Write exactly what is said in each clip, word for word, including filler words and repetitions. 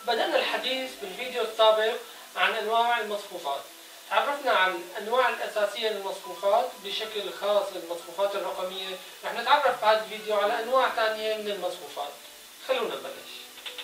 بدأنا الحديث بالفيديو السابق عن أنواع المصفوفات. تعرفنا عن الأنواع الأساسية للمصفوفات، بشكل خاص المصفوفات الرقمية. رح نتعرف في هذا الفيديو على أنواع ثانية من المصفوفات. خلونا نبلش.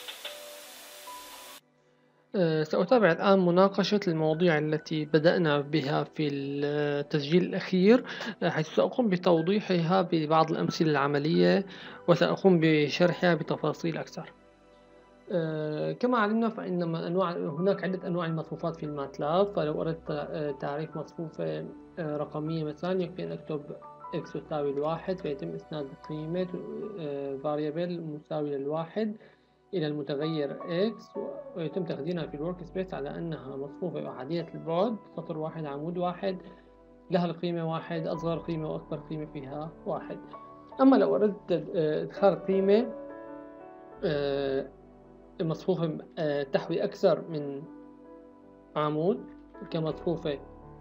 أه، سأتابع الآن مناقشة المواضيع التي بدأنا بها في التسجيل الأخير، حيث سأقوم بتوضيحها ببعض الأمثلة العملية وسأقوم بشرحها بتفاصيل أكثر. أه، كما علمنا فإن أنواع هناك عدة أنواع المصفوفات في الماتلاب. فلو أردت تعريف مصفوفة رقمية مثلا يكفي أن أكتب x تساوي الواحد، فيتم إسناد قيمة variable مساوية للواحد إلى المتغير x، ويتم تخزينها في الورك سبيس على أنها مصفوفة أحادية البعد، سطر واحد عمود واحد، لها القيمة واحد، أصغر قيمة وأكبر قيمة فيها واحد. أما لو أردت إدخال قيمة مصفوفة تحوي أكثر من عمود كمصفوفة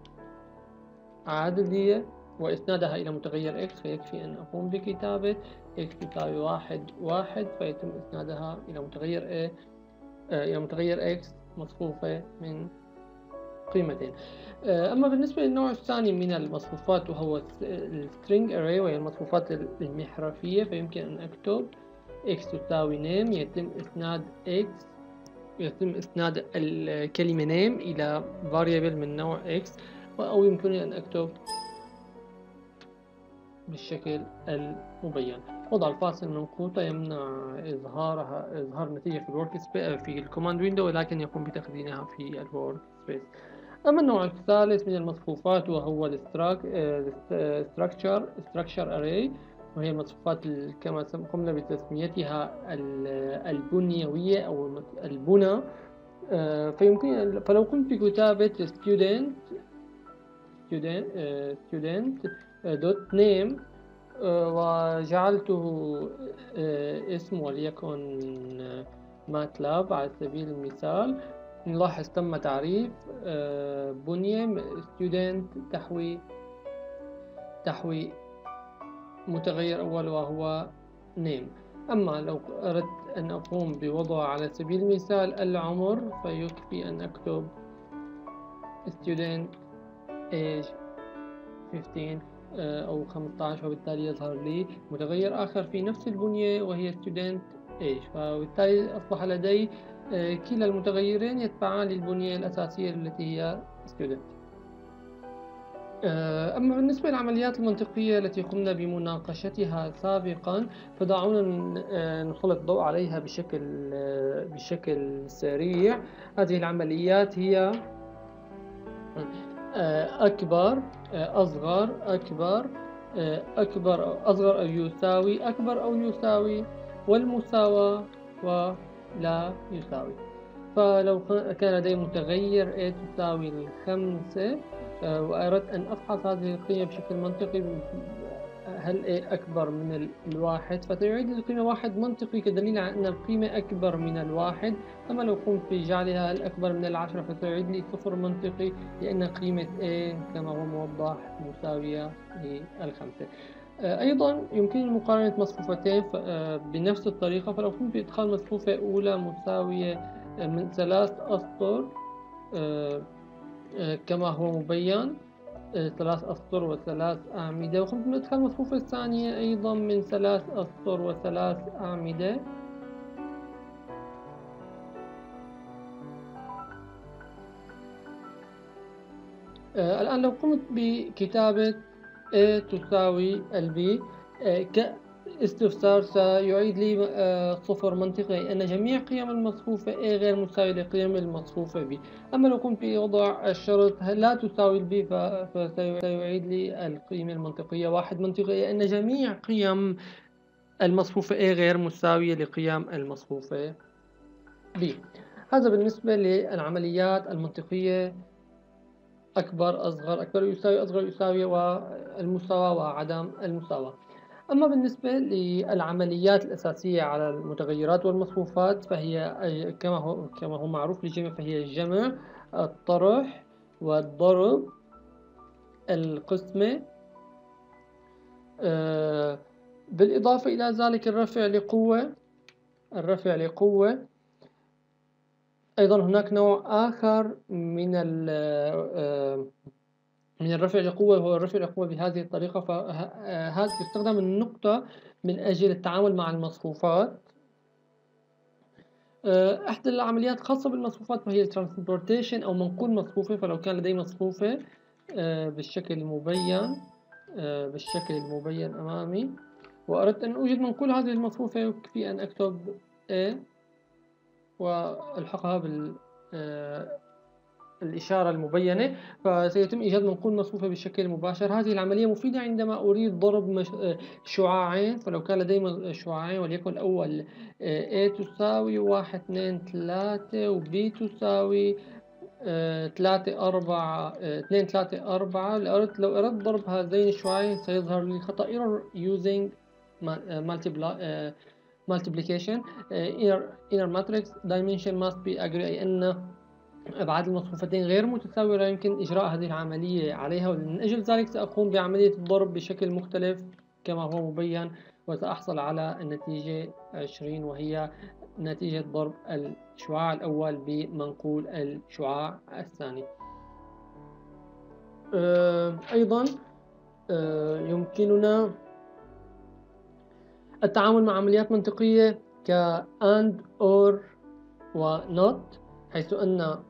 عددية وإسنادها إلى متغير x، فيكفي أن أقوم بكتابة x تساوي واحد واحد، فيتم إسنادها إلى متغير a إلى متغير x مصفوفة من قيمتين. أما بالنسبة للنوع الثاني من المصفوفات وهو السترينج array وهي المصفوفات المحرفية، فيمكن أن أكتب x تساوي name، يتم إسناد x يتم إسناد الكلمة name إلى variable من نوع x، أو يمكنني أن أكتب بالشكل المبين. وضع الفاصل منقوطة يمنع إظهارها إظهار النتيجة في الورك سبيس في الكوماند ويندو، ولكن يقوم بتخزينها في الورك سبيس. أما النوع الثالث من المصفوفات وهو الستراكشر structure array، وهي المصفوفات كما قمنا بتسميتها البنيوية أو البنى. فيمكن فلو قمت بكتابة student student student دوت name وجعلته اسم وليكن ماتلاب على سبيل المثال، نلاحظ تم تعريف بنية student تحوي تحوي متغير أول وهو name. أما لو أردت أن أقوم بوضع على سبيل المثال العمر، فيكفي أن أكتب student age خمسة عشر أو خمسة عشر، وبالتالي يظهر لي متغير آخر في نفس البنية وهي student age، فبالتالي أصبح لدي كلا المتغيرين يتبعان للبنية الأساسية التي هي student. أما بالنسبة للعمليات المنطقية التي قمنا بمناقشتها سابقا، فدعونا نسلط الضوء عليها بشكل بشكل سريع. هذه العمليات هي أكبر أصغر أكبر أكبر أو أصغر أو يساوي أكبر أو يساوي، والمساواة ولا يساوي. فلو كان لدي متغير a تساوي الخمسة وأردت أن أفحص هذه القيمة بشكل منطقي، هل a أكبر من الواحد، فسيعيد القيمة واحد منطقي كدليل على أن القيمة أكبر من الواحد. أما لو قمت بجعلها هل أكبر من العشرة، فسيعيد لي صفر منطقي لأن قيمة a كما هو موضح مساوية للخمسة. أيضا يمكن مقارنة مصفوفتين بنفس الطريقة. فلو قمت بإدخال مصفوفة أولى مساوية من ثلاث أسطر كما هو مبين، ثلاث أسطر وثلاث أعمدة، وقمت بإدخال المصفوفة الثانية أيضا من ثلاث أسطر وثلاث أعمدة، الآن لو قمت بكتابة a تساوي الb كاستفسار سيعيد لي صفر منطقي لأن جميع قيم المصفوفة a غير مساوية لقيم المصفوفة b. أما لو قمت بوضع الشرط لا تساوي الb فسيعيد لي القيمة المنطقية واحد منطقي لأن جميع قيم المصفوفة a غير مساوية لقيم المصفوفة b. هذا بالنسبة للعمليات المنطقية أكبر أصغر أكبر يساوي أصغر يساوي والمساواة وعدم المساواة. أما بالنسبة للعمليات الأساسية على المتغيرات والمصفوفات، فهي كما هو كما هو معروف للجميع، فهي الجمع، الطرح، والضرب، القسمة، بالإضافة إلى ذلك الرفع لقوة الرفع لقوة أيضا هناك نوع آخر من من الرفع القوة، وهو الرفع القوة بهذه الطريقة. فهذا يستخدم النقطة من أجل التعامل مع المصفوفات. إحدى العمليات خاصة بالمصفوفات وهي الترانسبورتيشن أو منقول مصفوفة. فلو كان لدي مصفوفة بالشكل المبين بالشكل المبين أمامي، وأردت أن أوجد منقول هذه المصفوفة، يكفي أن أكتب A والحقها بال الإشارة المبينة، فسيتم إيجاد منقول مصفوفة بالشكل المباشر. هذه العملية مفيدة عندما أريد ضرب مش... شعاعين. فلو كان لدي شعاعين وليكن الأول A تساوي واحد اثنين ثلاثة و B تساوي ثلاثة أربعة اثنين ثلاثة أربعة، لو أردت ضرب هذين الشعاعين سيظهر لي خطأ error using multiplication inner inner matrix dimension must be agree، أي أن أبعاد المصفوفتين غير متساوية، لا يمكن إجراء هذه العملية عليها، ومن أجل ذلك سأقوم بعملية الضرب بشكل مختلف كما هو مبين، وسأحصل على النتيجة عشرين، وهي نتيجة ضرب الشعاع الأول بمنقول الشعاع الثاني. أيضا يمكننا التعامل مع عمليات منطقية ك and or و not، حيث أن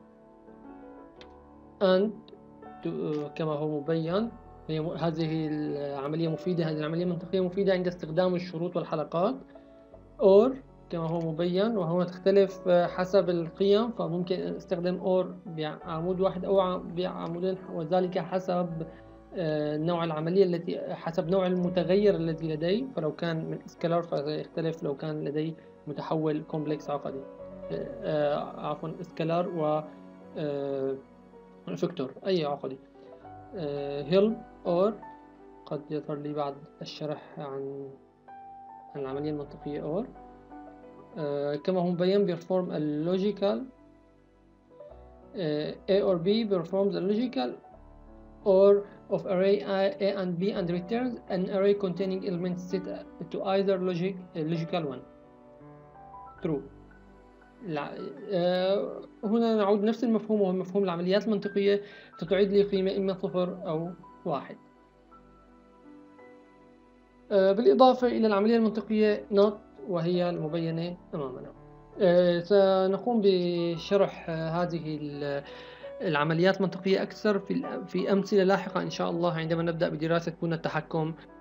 and كما هو مبين هذه العملية مفيدة، هذه العملية المنطقية مفيدة عند استخدام الشروط والحلقات. or كما هو مبين، وهو تختلف حسب القيم، فممكن استخدم or بعمود واحد أو بعمودين، وذلك حسب نوع العملية التي حسب نوع المتغير الذي لدي. فلو كان من سكالار فسيختلف لو كان لدي متحول كومبلكس عقدي، عفوا سكالار و فيكتور أي عقدي. هيل اور قد يظهر لي بعد الشرح عن عن العملية المنطقية اور كما هو مبين perform a logical A or B performs a logical or of array A and B and returns an array containing elements set to either logic logical one true. هنا نعود نفس المفهوم، وهو مفهوم العمليات المنطقية، فتعيد لي قيمة إما صفر أو واحد. بالإضافة إلى العملية المنطقية not، وهي المبينة أمامنا. سنقوم بشرح هذه العمليات المنطقية أكثر في في أمثلة لاحقة إن شاء الله، عندما نبدأ بدراسة بنى التحكم